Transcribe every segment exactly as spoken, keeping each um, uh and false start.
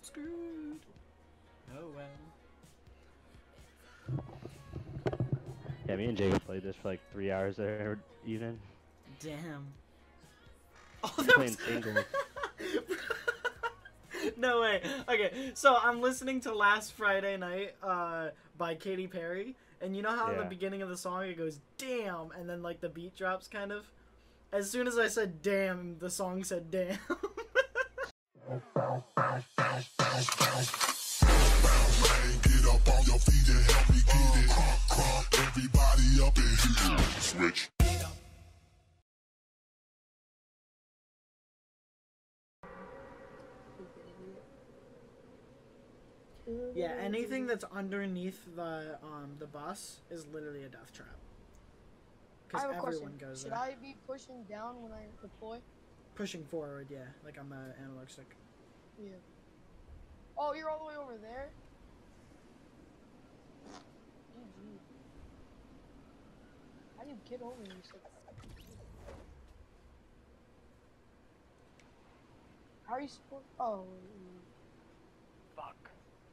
screwed. Oh well. Yeah, me and Jacob played this for like three hours there even. Damn. Oh, We're that playing was... singles. No way. Okay, so I'm listening to Last Friday Night uh, by Katy Perry, and you know how in the Yeah. beginning of the song it goes, damn, and then like the beat drops kind of? As soon as I said damn, the song said damn. Get up on your feet and help me get it. Crump, crump, everybody up in here. Switch. Yeah, anything that's underneath the um the bus is literally a death trap. I Because have a everyone question. goes Should there. I be pushing down when I deploy? Pushing forward, yeah, like on the analog stick. Yeah. Oh, you're all the way over there? G G. How do you get over here so fast? How are you supposed? Oh. wait, wait. Fuck.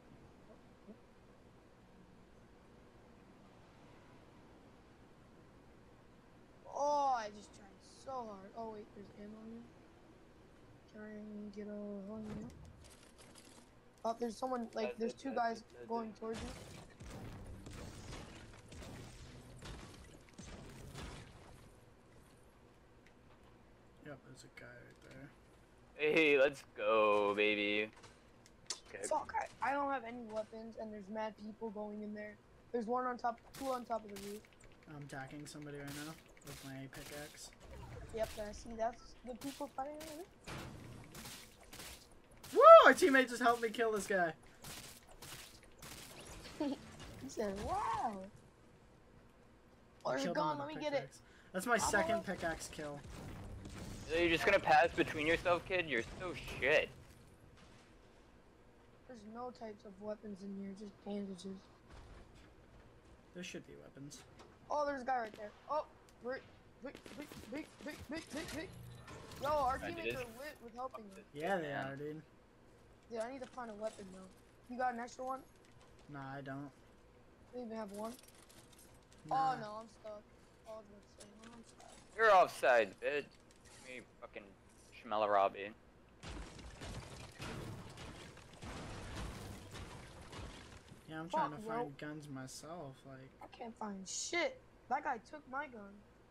Oh, I just tried so hard. Oh wait, there's ammo here. Try and get a on you. Oh, there's someone like there's two guys going towards you. Yep, there's a guy right there. Hey, let's go, baby. Okay. Fuck, I, I don't have any weapons and there's mad people going in there. There's one on top, two on top of the roof. I'm attacking somebody right now with my pickaxe. Yep, I see that's the people fighting on the roof. Woo! Our teammate just helped me kill this guy. He said, wow. Oh, there's a Killed him gun, with let a me get it. pickaxe. That's my I'm second alive. pickaxe kill. So you're just gonna pass between yourself, kid? You're so shit. There's no types of weapons in here, just bandages. There should be weapons. Oh, there's a guy right there. Oh, big, big, big, big, big, big, big, big. Yo, our I teammates did. are lit with helping me. Yeah, they are, dude. Dude, I need to find a weapon though. You got an extra one? Nah, I don't. I don't even have one. Nah. Oh no, I'm stuck. Oh, I was about to say, no, I'm stuck. You're offside, bitch. Me fucking Schmella Robbie. Yeah, I'm trying Fuck, to bro. find guns myself. Like, I can't find shit. That guy took my gun.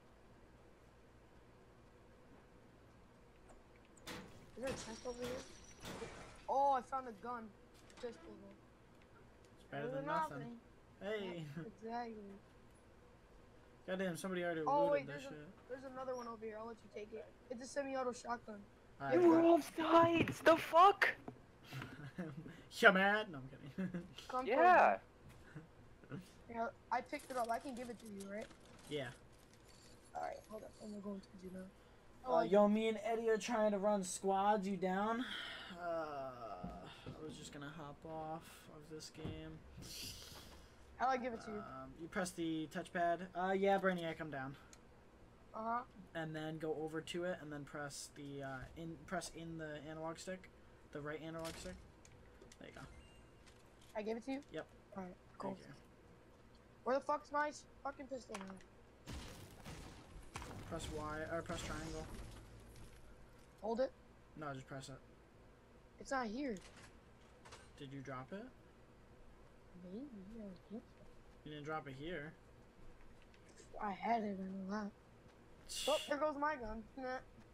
Is there a chest over here? Oh, I found a gun. Pistol though. it's better than nothing. Hey, Exactly. goddamn, somebody already Oh looted wait, this there's a, shit. there's another one over here. I'll let you take it. It's a semi-auto shotgun. Alright, You were good. offside. The fuck? You mad? No, I'm kidding. Come Yeah. towards me. Yeah, I picked it up. I can give it to you, right? yeah. Alright, hold up. I'm gonna go towards you now. Oh, yo, me and Eddie are trying to run squads. You down? Uh, I was just gonna hop off of this game. How'd I give it to you? Um, you press the touchpad. Uh, yeah, Brainiac, I'm down. Uh huh. And then go over to it, and then press the uh, in press in the analog stick, the right analog stick. There you go. I gave it to you? Yep. Alright, cool. Thank you. Where the fuck's my fucking pistol now? Press Y or press triangle. Hold it. No, just press it. It's not here. Did you drop it? Maybe. Yeah, I think You didn't drop it here. so. I had it. I know that. Oh, there goes my gun. Nah.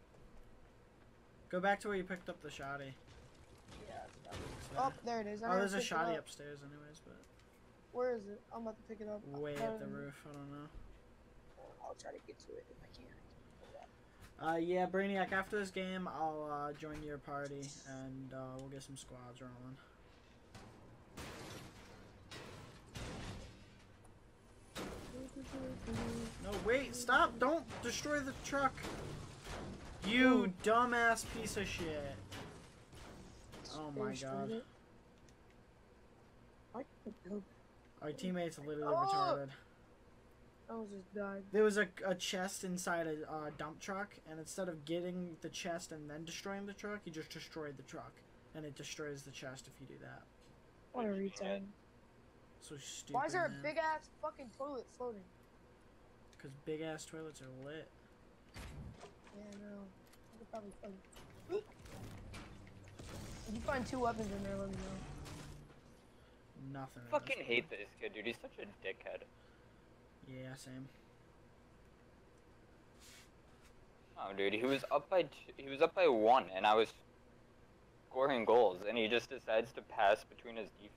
Go back to where you picked up the shoddy. Yeah. It's Oh, there. there it is. I Oh, never there's a picked it shoddy up. upstairs, anyways, but Where is it? I'm about to pick it up. way Um, up the roof. I don't know. I'll try to get to it if I can. Uh, yeah, Brainiac. After this game, I'll uh, join your party, and uh, we'll get some squads rolling. No, wait, stop! Don't destroy the truck! You dumbass piece of shit. Oh my god. It. I can build. Our teammates are literally Oh! retarded. I was just died. There was a, a chest inside a uh, dump truck, and instead of getting the chest and then destroying the truck, he just destroyed the truck. And it destroys the chest if you do that. What a retard. So stupid. Why is there a man. big ass fucking toilet floating? Because big ass toilets are lit. Yeah, I know. I could probably find. If you find two weapons in there, let me know. Nothing. in Fucking this hate one. this kid, dude. He's such a dickhead. Yeah, same. Oh, dude, he was up by t he was up by one, and I was scoring goals, and he just decides to pass between his defense.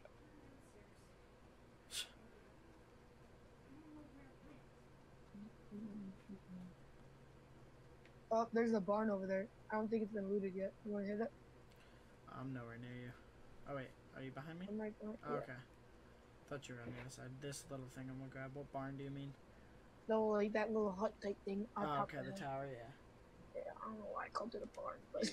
Oh, there's a barn over there. I don't think it's been looted yet. You wanna hit it? I'm nowhere near you. Oh wait, are you behind me? I'm right there. Oh, okay. Thought you were on the other side. This little thing I'm gonna grab. What barn do you mean? No, like that little hut type thing. on Oh, top okay, of the it. tower, yeah. Yeah, I don't know why I called it a barn, but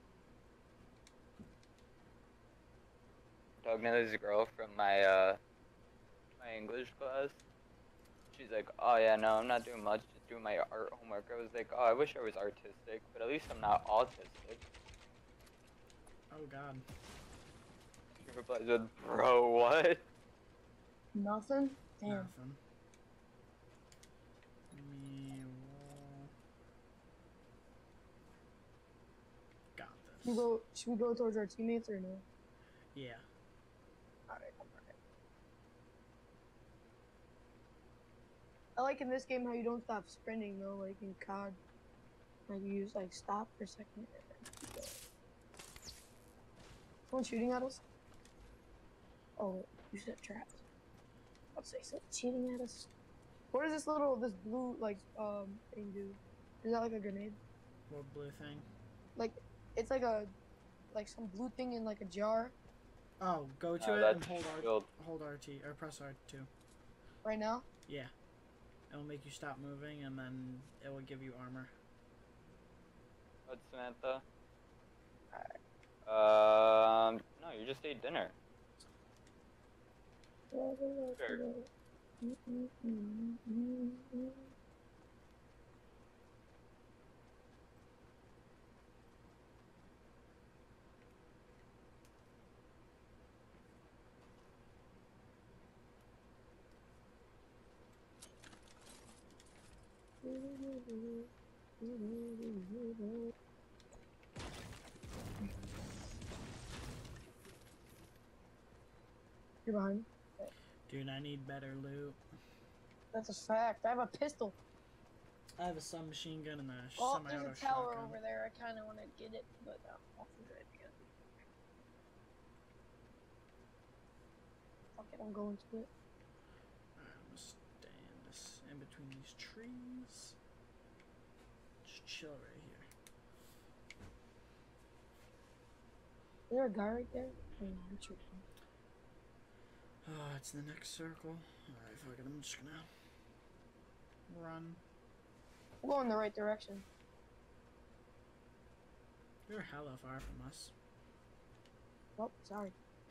Talking to this girl from my uh my English class. She's like, oh yeah, no, I'm not doing much, just doing my art homework. I was like, oh, I wish I was artistic, but at least I'm not autistic. Oh god. She replies with, bro, what? nothing. Damn. Nothing. Me will... Got Should we this. go? Should we go towards our teammates or no? Yeah. Alright, I'm right. I like in this game how you don't stop sprinting though, like in C O D. Like you just like stop for a second and then keep going. Someone shooting at us? Oh, you set traps. I'd say someone shooting at us. What does this little, this blue like um thing do? Is that like a grenade? What blue thing? Like it's like a like some blue thing in like a jar Oh, go to Oh, it that's and hold R shield. hold R T or press R two. right now. Yeah. It'll make you stop moving and then it will give you armor. What, Samantha? Um, no, you just ate dinner. Sure. You're behind me. Dude, I need better loot. That's a fact. I have a pistol. I have a submachine gun and a Oh, semi-auto there's a tower shotgun. over there. I kind of want to get it, but um, I'll figure it again. Fuck it, I'm going to it. Alright, I'm gonna stay in this in between these trees. Just chill right here. Is there a guy right there? Oh, no, I'm tripping. Oh, it's the next circle. Alright, fuck it, I'm just gonna run. We're going the right direction. You're hella far from us. Oh, sorry.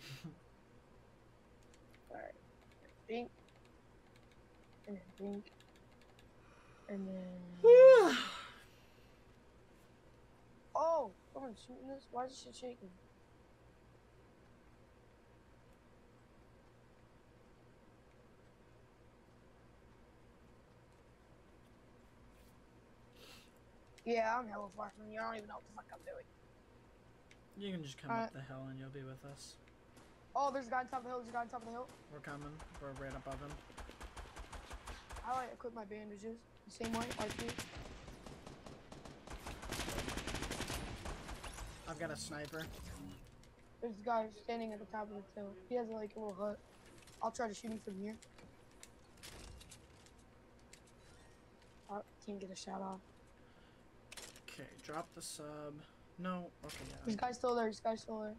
Alright. Bink. And then bink. And then... Oh! Someone's shooting this? Why is this shit shaking? Yeah, I'm hella far from you. I don't even know what the fuck I'm doing. You can just come Alright. up the hill and you'll be with us. Oh, there's a guy on top of the hill. There's a guy on top of the hill. We're coming. We're right above him. I like equip my bandages. The same way, R P. I've got a sniper. There's a guy standing at the top of the hill. He has like a little hut. I'll try to shoot him from here. Oh, can't get a shot off. Okay, drop the sub. No, okay, This yeah. guy's still there. This guy's still there.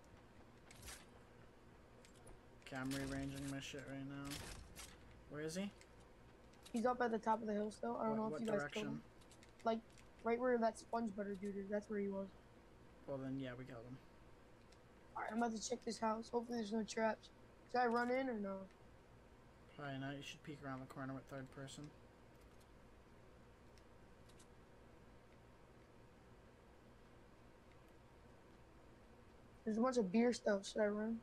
Okay, I'm rearranging my shit right now. Where is he? He's up at the top of the hill still. I don't what know if what you guys direction? killed him. Like, right where that sponge butter dude is. That's where he was. Well then, yeah, we killed him. Alright, I'm about to check this house. Hopefully there's no traps. Should I run in or no? Probably not. You should peek around the corner with third person. There's a bunch of beer stuff. Should I run?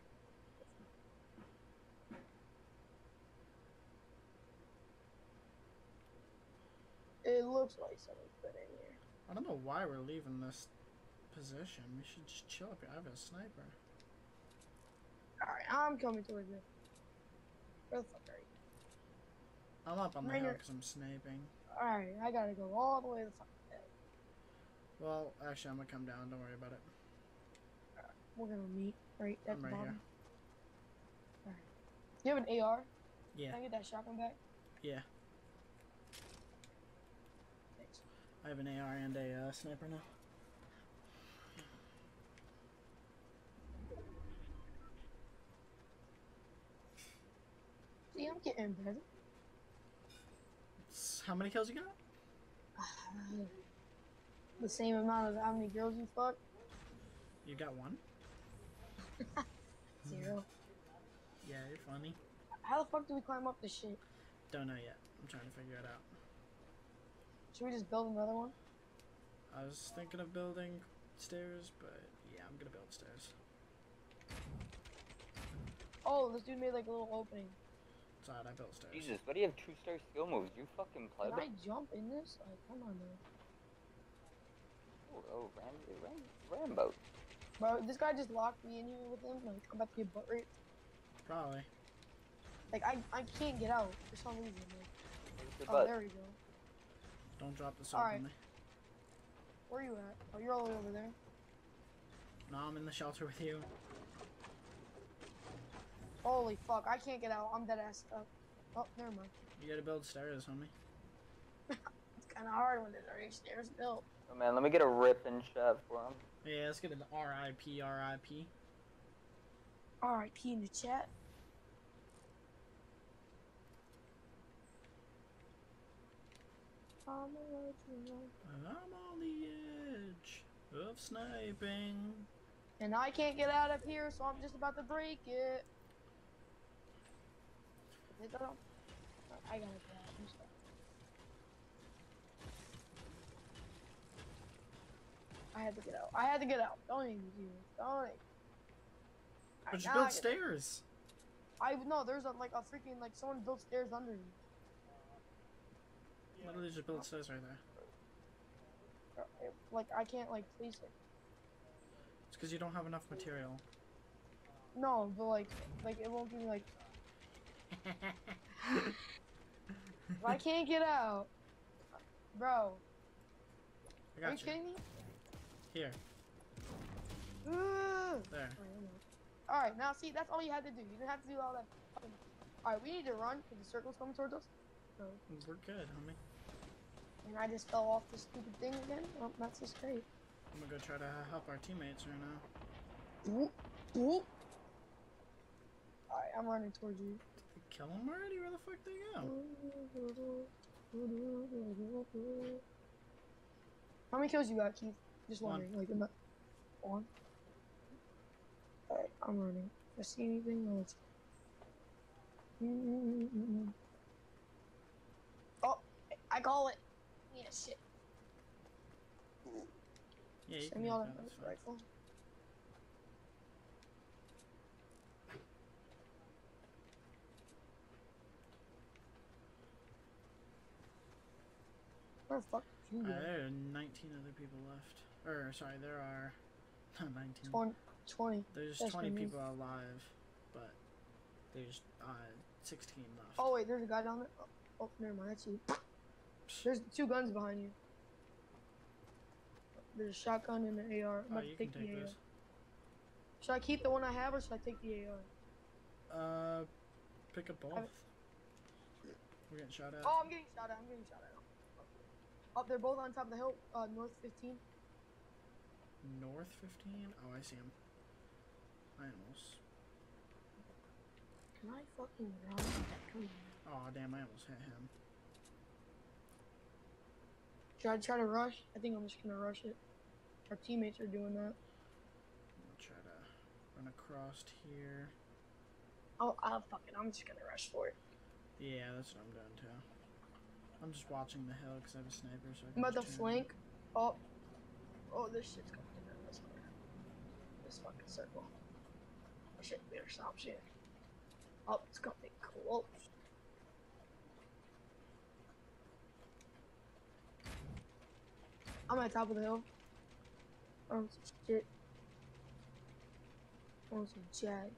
It looks like someone's been in here. I don't know why we're leaving this position. We should just chill up here. I have a sniper. Alright, I'm coming towards you. Where the fuck are you? I'm up on the Right hill here. because I'm sniping. Alright, I gotta go all the way to the fucking hill. Well, actually, I'm gonna come down. Don't worry about it. We're gonna meet right at I'm the right bottom. here. Alright. You have an A R? Yeah, Can I get that shotgun back? yeah. Thanks. I have an A R and a uh, sniper now. See, I'm getting better. S- How many kills you got? The same amount of how many girls you fuck? You got one? Zero. Yeah, you're funny. How the fuck do we climb up this shit? Don't know yet. I'm trying to figure it out. Should we just build another one? I was thinking of building stairs, but yeah, I'm gonna build stairs. Oh, this dude made like a little opening. It's alright, I built stairs. Jesus, what do you have two star skill moves? You fucking pleb. Can I jump in this? Like, come on, man. Oh, oh Rambo, Ram, Rambo. Bro, this guy just locked me in here with him. Like, I'm about to get butt raped. Probably. Like, I, I can't get out for some reason. Like, Where's your oh, butt? there we go. Don't drop the soap Alright. on me. Where you at? Oh, you're all the way over there. No, I'm in the shelter with you. Holy fuck, I can't get out. I'm dead ass stuck. Oh, never mind. You gotta build stairs, homie. It's kind of hard when there's already stairs built. Oh man, let me get a rip and shove for him. Yeah, let's get an R I P, R I P. R I P in the chat. I'm gonna let you know. And I'm on the edge of sniping. And I can't get out of here, so I'm just about to break it. Is it done? I gotta get out. I'm sorry. I had to get out. I had to get out. Don't even do it. Don't. Even. But Alright, you now built I get- stairs. I no. There's a, like a freaking like someone built stairs under me. Literally just built stairs right there. Uh, it- Like I can't like place it. It's because you don't have enough material. No, but like like it won't give me like. I can't get out, bro. I Are you got you. kidding me? Here, Ugh. there. All right, now see, that's all you had to do. You didn't have to do all that. All right, we need to run because the circle's coming towards us. So, We're good, homie. and I just fell off this stupid thing again. Well, that's just great. I'm gonna go try to help our teammates right now. Whoop, whoop. All right, I'm running towards you. Did they kill them already? Where the fuck they go? How many kills you got, Keith? Just One. wondering. Like, about one. All right, I'm running. If I see anything else. Mm-mm-mm-mm. Oh, I call it. Yeah, shit. Yeah, you Send can me make all that. that That's fine. rifle. Where the fuck did you Uh, go? there are nineteen other people left. Or, sorry, there are not nineteen. twenty. twenty. There's That's twenty what I mean. people alive, but there's uh, sixteen left. Oh, wait, there's a guy down there. Oh, oh never mind. That's you. There's two guns behind you. There's a shotgun and an A R. I'm Oh, about to you can take the take A R. this. Should I keep the one I have or should I take the A R? Uh, pick up both. I- We're getting shot at. Oh, I'm getting shot at. I'm getting shot at. Oh, they're both on top of the hill. Uh, north fifteen. North fifteen? Oh, I see him. I almost. Can I fucking run? Come on. Oh, damn, I almost hit him. Should I try to rush? I think I'm just gonna rush it. Our teammates are doing that. I'm gonna try to run across here. Oh, I'll fuck it. I'm just gonna rush for it. Yeah, that's what I'm doing too. I'm just watching the hill because I have a sniper, so I I'm can about to just turn. flank. Oh, oh, this shit's coming to this hard. This this fucking circle. I should better stop shit. Oh, it's gonna be close. I'm at the top of the hill. On some shit. On some jag.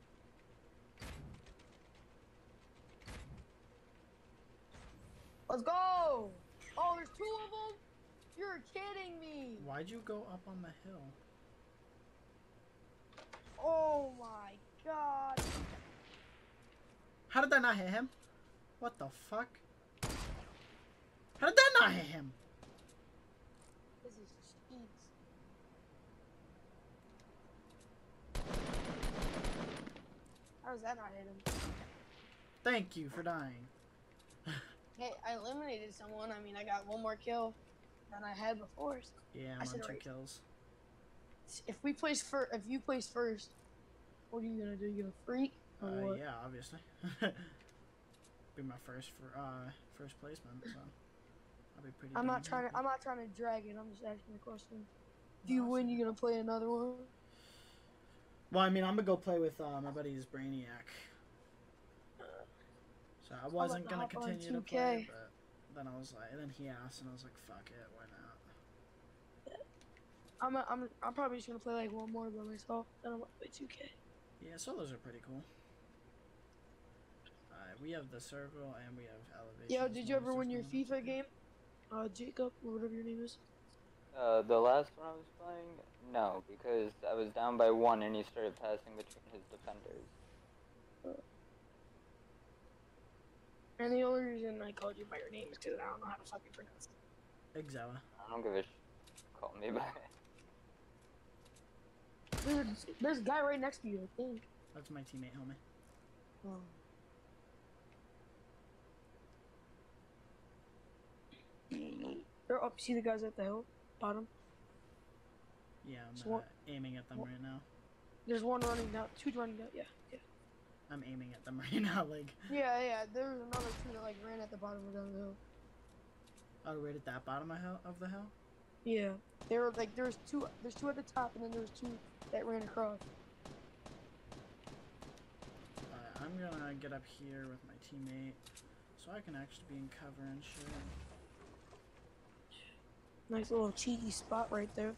Let's go! Oh, there's two of them? You're kidding me! Why'd you go up on the hill? Oh my god! How did that not hit him? What the fuck? How did that not hit him? This is cheats. How does that not hit him? Thank you for dying. Hey, I eliminated someone. I mean, I got one more kill than I had before. So Yeah, I I'm should on two already- kills. if we place first, if you place first, what are you gonna do? You gonna freak or Uh, what? yeah, obviously. Be my first for uh first placement, so I'll be pretty. I'm damn not trying to. happy. I'm not trying to drag it. I'm just asking the question. If No, you it's win, okay. you gonna play another one? Well, I mean, I'm gonna go play with uh, my buddy's Brainiac. So I wasn't to gonna hop on continue to two K. play, but then I was like, and then he asked, and I was like, fuck it, why not? I'm. A, I'm. I'm probably just gonna play like one more by myself. Then I'm gonna play two K. Yeah, solos are pretty cool. Uh, we have the circle and we have elevation. Yo, did you ever win your FIFA game? Uh, Jacob or whatever your name is. Uh, the last one I was playing, no, because I was down by one and he started passing between his defenders. And the only reason I called you by your name is because I don't know how to fucking pronounce it. Exawa. I don't give a sh. Call me by it. There's, there's a guy right next to you, I think. That's my teammate, homie. Oh. They're up. See the guys at the hill, bottom. Yeah, I'm So uh, what- aiming at them what- right now. There's one running down. Two running down. Yeah, yeah. I'm aiming at them right now, like, Yeah, yeah. There was another two that like ran at the bottom of the hill. oh, right at that bottom of, hill, of the hill? Yeah. They were like there was two. There's two at the top, and then there was two that ran across. Uh, I'm gonna get up here with my teammate, so I can actually be in cover and shit. Nice little cheeky spot right there.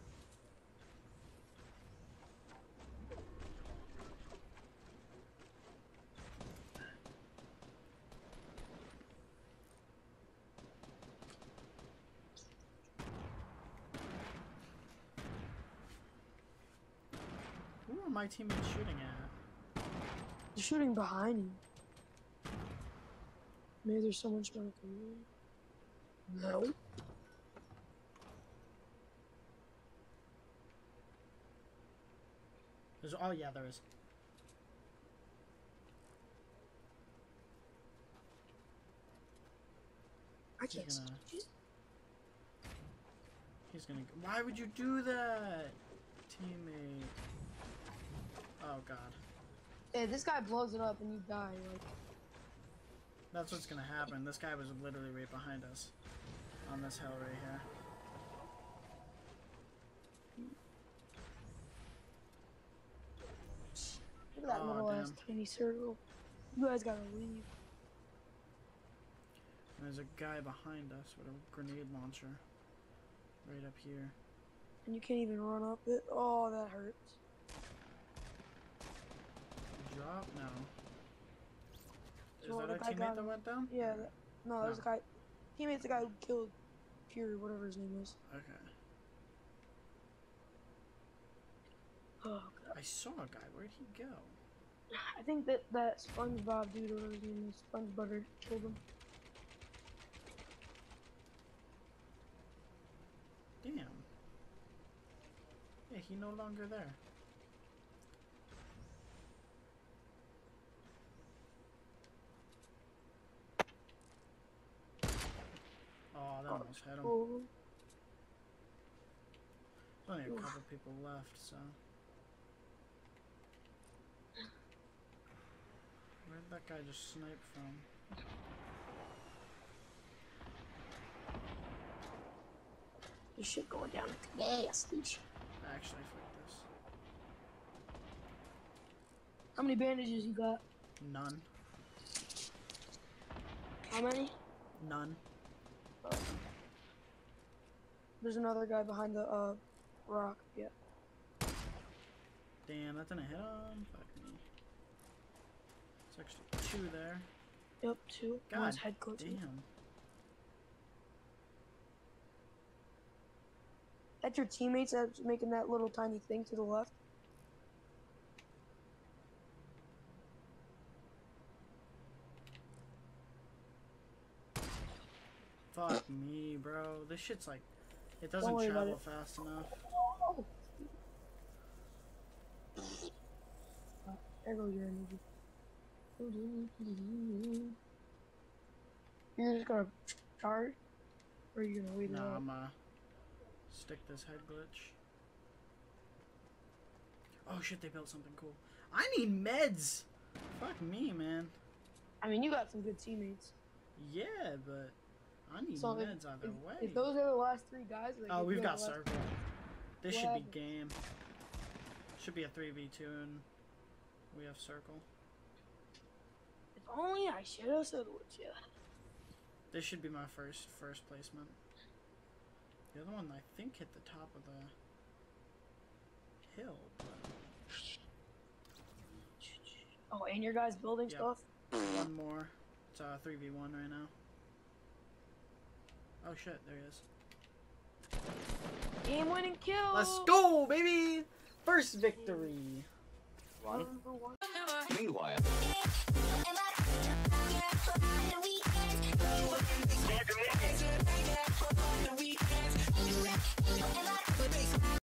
Who are my teammates shooting at? They're shooting behind you. Maybe there's someone trying to come in. No. There's, oh yeah, there is. I can't He's see. gonna- Jeez. He's gonna. Why would you do that, teammate? Oh god, Yeah, this guy blows it up and you die. Like, that's what's gonna happen. This guy was literally right behind us, on this hill right here. look at that Aw, little ass damn. tiny circle. You guys gotta leave. And there's a guy behind us with a grenade launcher, right up here. And you can't even run up it. Oh, that hurts. Drop? No. Is So that the our guy teammate got that him. went down? Yeah, that, no, there's No. a guy. Teammate's the guy who killed Pure, whatever his name is. Okay. Oh, God. I saw a guy. Where'd he go? I think that that SpongeBob dude, or whatever his name is, Sponge Butter, killed him. Damn. Yeah, he no longer there. Oh, that almost hit him. Oh, There's only a Oof. couple people left, so. Where'd that guy just snipe from? this shit going down the gas, dude. Actually, fuck this. How many bandages you got? None. How many? None. Oh. There's another guy behind the uh rock. Yeah. Damn, that didn't hit him. Fuck me. It's actually two there. Yep, two. God One's head coach. damn. That's your teammates that's making that little tiny thing to the left. Fuck me, bro. This shit's like, it doesn't Don't worry about travel it. fast enough. Oh. Uh, there goes your energy. You're just gonna charge? Or are you gonna wait it No, out? I'm uh stick this head glitch. Oh shit, they built something cool. I need meds! Fuck me, man. I mean, you got some good teammates. Yeah, but I need So if, meds either if, way. if those are the last three guys, like Oh, if we've you're got the last- circle. This What should be happened? game. Should be a three v two and we have circle. If only I should have said with you. This should be my first first placement. The other one I think hit the top of the hill. But Oh, and your guys building Yep. stuff? one more. It's a three v one right now. Oh shit, there he is. Game winning kill! Let's go, baby! First victory. One. Number one. Meanwhile.